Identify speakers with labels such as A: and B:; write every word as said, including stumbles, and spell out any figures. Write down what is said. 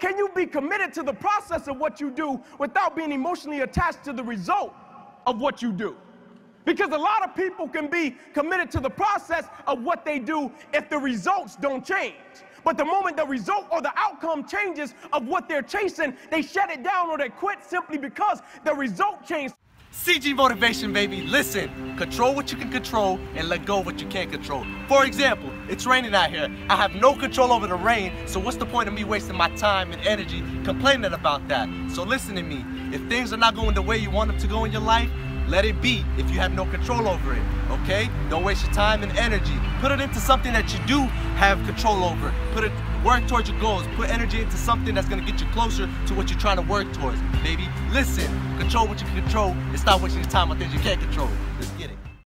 A: can you be committed to the process of what you do without being emotionally attached to the result of what you do? Because a lot of people can be committed to the process of what they do if the results don't change. But the moment the result or the outcome changes of what they're chasing, they shut it down or they quit simply because the result changed.
B: C G Motivation, baby. Listen, control what you can control and let go of what you can't control. For example, it's raining out here. I have no control over the rain, so what's the point of me wasting my time and energy complaining about that? So listen to me. If things are not going the way you want them to go in your life, let it be if you have no control over it, okay? Don't waste your time and energy. Put it into something that you do have control over. Put it, work towards your goals. Put energy into something that's gonna get you closer to what you're trying to work towards, baby. Listen, control what you can control and stop wasting your time on things you can't control.